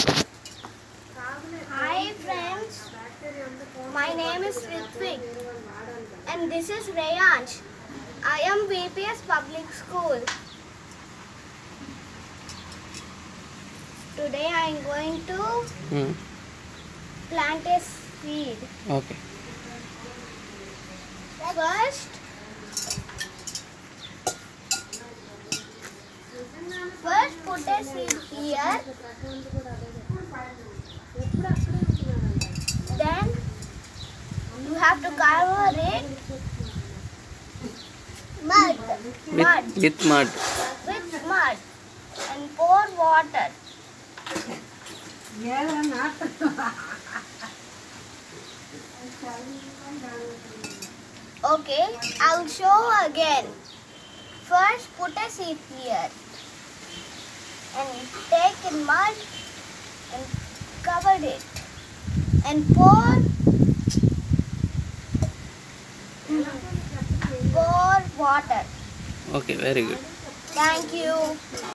Hi friends, my name is Ritvik and this is Rayansh. I am VPS Public School. Today I am going to plant a seed. Okay. First put a seed here. Then you have to cover it With mud. with mud and pour water. Okay, I'll show again. First put a seed here and take in mud and cover it and pour water. Okay, very good. Thank you.